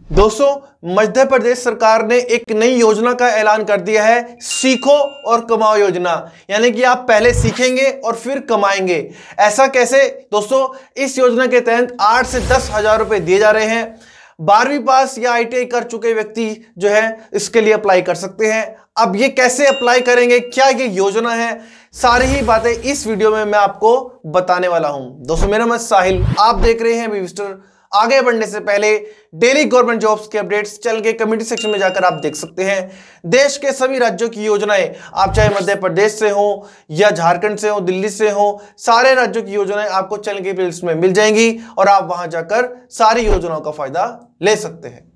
दोस्तों, मध्य प्रदेश सरकार ने एक नई योजना का ऐलान कर दिया है, सीखो और कमाओ योजना। यानी कि आप पहले सीखेंगे और फिर कमाएंगे। ऐसा कैसे? दोस्तों, इस योजना के तहत 8 से 10 हजार रुपए दिए जा रहे हैं। 12वीं पास या ITI कर चुके व्यक्ति जो है इसके लिए अप्लाई कर सकते हैं। अब ये कैसे अप्लाई करेंगे, क्या ये योजना है, सारी ही बातें इस वीडियो में मैं आपको बताने वाला हूं। दोस्तों, मेरा नाम साहिल, आप देख रहे हैं विस्टर। आगे बढ़ने से पहले डेली गवर्नमेंट जॉब्स के अपडेट्स चैनल के कम्युनिटी सेक्शन में जाकर आप देख सकते हैं। देश के सभी राज्यों की योजनाएं, आप चाहे मध्य प्रदेश से हो या झारखंड से हो, दिल्ली से हो, सारे राज्यों की योजनाएं आपको चैनल के प्लेलिस्ट में मिल जाएंगी और आप वहां जाकर सारी योजनाओं का फायदा ले सकते हैं।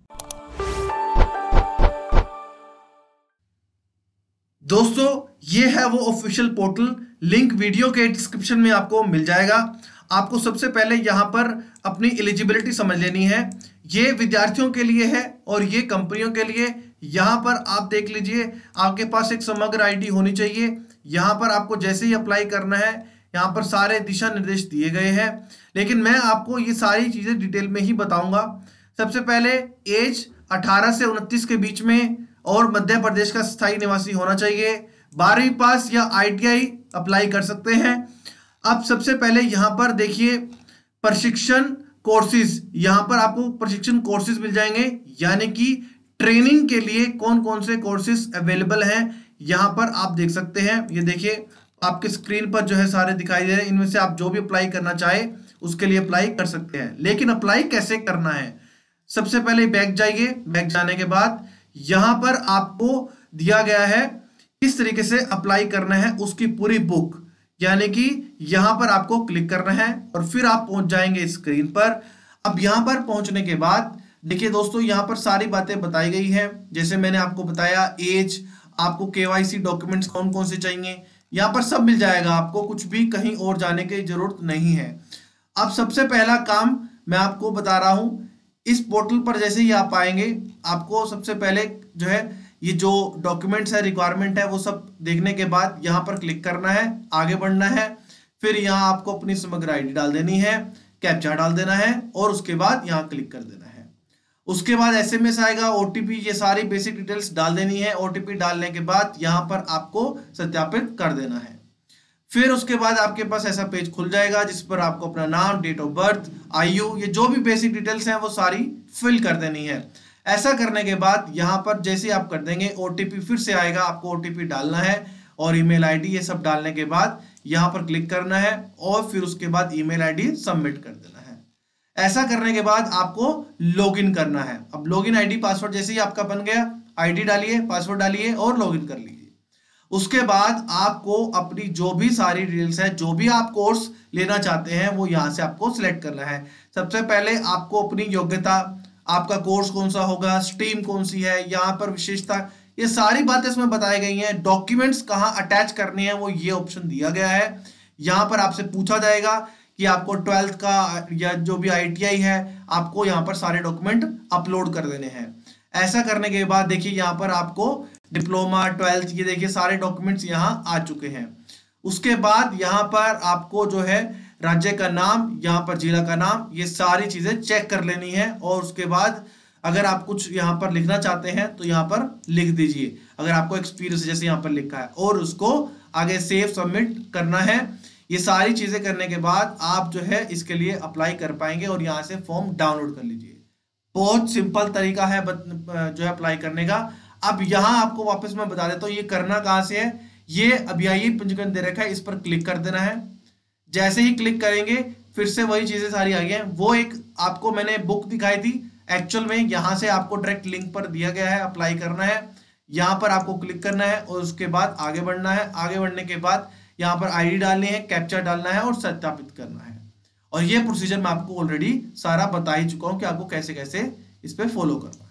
दोस्तों, ये है वो ऑफिशियल पोर्टल, लिंक वीडियो के डिस्क्रिप्शन में आपको मिल जाएगा। आपको सबसे पहले यहां पर अपनी एलिजिबिलिटी समझ लेनी है। ये विद्यार्थियों के लिए है और ये कंपनियों के लिए। यहां पर आप देख लीजिए, आपके पास एक समग्र आईडी होनी चाहिए। यहां पर आपको जैसे ही अप्लाई करना है, यहां पर सारे दिशा निर्देश दिए गए हैं, लेकिन मैं आपको ये सारी चीजें डिटेल में ही बताऊंगा। सबसे पहले एज 18 से 29 के बीच में और मध्य प्रदेश का स्थायी निवासी होना चाहिए। 12वीं पास या ITI अप्लाई कर सकते हैं। अब सबसे पहले यहां पर देखिए प्रशिक्षण कोर्सेज, यहां पर आपको प्रशिक्षण कोर्सेज मिल जाएंगे, यानी कि ट्रेनिंग के लिए कौन कौन से कोर्सेज अवेलेबल हैं यहां पर आप देख सकते हैं। ये देखिए आपके स्क्रीन पर जो है सारे दिखाई दे रहे हैं। इनमें से आप जो भी अप्लाई करना चाहे उसके लिए अप्लाई कर सकते हैं। लेकिन अप्लाई कैसे करना है? सबसे पहले बैक जाइए। बैक जाने के बाद यहां पर आपको दिया गया है किस तरीके से अप्लाई करना है, उसकी पूरी बुक, यानी कि यहां पर आपको क्लिक करना है और फिर आप पहुंच जाएंगे स्क्रीन पर। अब यहां पर पहुंचने के बाद देखिए दोस्तों, यहां पर सारी बातें बताई गई हैं। जैसे मैंने आपको बताया, एज, आपको KYC डॉक्यूमेंट्स कौन कौन से चाहिए, यहां पर सब मिल जाएगा। आपको कुछ भी कहीं और जाने की जरूरत नहीं है। अब सबसे पहला काम मैं आपको बता रहा हूं, इस पोर्टल पर जैसे ही आप आएंगे, आपको सबसे पहले जो है ये जो डॉक्यूमेंट्स है, रिक्वायरमेंट है, वो सब देखने के बाद यहाँ पर क्लिक करना है, आगे बढ़ना है। फिर यहाँ आपको अपनी समग्र आईडी डाल देनी है, कैप्चा डाल देना है और उसके बाद यहाँ क्लिक कर देना है। उसके बाद SMS आएगा, OTP, ये सारी बेसिक डिटेल्स डाल देनी है। OTP डालने के बाद यहाँ पर आपको सत्यापित कर देना है। फिर उसके बाद आपके पास ऐसा पेज खुल जाएगा जिस पर आपको अपना नाम, डेट ऑफ बर्थ, आयु, ये जो भी बेसिक डिटेल्स हैं वो सारी फिल कर देनी है। ऐसा करने के बाद यहाँ पर जैसे आप कर देंगे, OTP फिर से आएगा, आपको OTP डालना है और email ID, ये सब डालने के बाद यहाँ पर क्लिक करना है और फिर उसके बाद email ID सबमिट कर देना है। ऐसा करने के बाद आपको लॉगिन करना है। अब लॉगिन ID पासवर्ड जैसे ही आपका बन गया, ID डालिए, पासवर्ड डालिए और लॉगिन कर लीजिए। उसके बाद आपको अपनी जो भी सारी डिटेल्स है, जो भी आप कोर्स लेना चाहते हैं, वो यहाँ से आपको सिलेक्ट करना है। सबसे पहले आपको अपनी योग्यता, आपका कोर्स कौन सा होगा, स्ट्रीम कौन सी है, यहाँ पर विशेषता, ये सारी बातें इसमें बताई गई हैं। डॉक्यूमेंट्स कहाँ अटैच करने हैं वो ये ऑप्शन दिया गया है। यहाँ पर आपसे पूछा जाएगा कि आपको 12th का या जो भी ITI है, आपको यहाँ पर सारे डॉक्यूमेंट अपलोड कर देने हैं। ऐसा करने के बाद देखिए यहाँ पर आपको डिप्लोमा, 12th, ये देखिए सारे डॉक्यूमेंट्स यहाँ आ चुके हैं। उसके बाद यहाँ पर आपको जो है राज्य का नाम, यहाँ पर जिला का नाम, ये सारी चीजें चेक कर लेनी है। और उसके बाद अगर आप कुछ यहाँ पर लिखना चाहते हैं तो यहाँ पर लिख दीजिए, अगर आपको एक्सपीरियंस जैसे यहाँ पर लिखा है, और उसको आगे सेव सबमिट करना है। ये सारी चीजें करने के बाद आप जो है इसके लिए अप्लाई कर पाएंगे और यहाँ से फॉर्म डाउनलोड कर लीजिए। बहुत सिंपल तरीका है जो है अप्लाई करने का। अब यहाँ आपको वापस मैं बता देता हूँ ये करना कहाँ से है। ये अभी आइए पंजीकरण दे रखा है, इस पर क्लिक कर देना है। जैसे ही क्लिक करेंगे फिर से वही चीजें सारी आ गई हैं। वो एक आपको मैंने बुक दिखाई थी, एक्चुअल में यहाँ से आपको डायरेक्ट लिंक पर दिया गया है, अप्लाई करना है। यहाँ पर आपको क्लिक करना है और उसके बाद आगे बढ़ना है। आगे बढ़ने के बाद यहाँ पर ID डालनी है, कैप्चा डालना है और सत्यापित करना है। और ये प्रोसीजर मैं आपको ऑलरेडी सारा बता ही चुका हूँ कि आपको कैसे कैसे इस पर फॉलो करना है।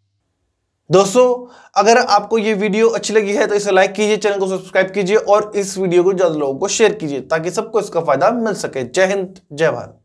दोस्तों, अगर आपको ये वीडियो अच्छी लगी है तो इसे लाइक कीजिए, चैनल को सब्सक्राइब कीजिए और इस वीडियो को ज्यादा लोगों को शेयर कीजिए ताकि सबको इसका फायदा मिल सके। जय हिंद, जय भारत।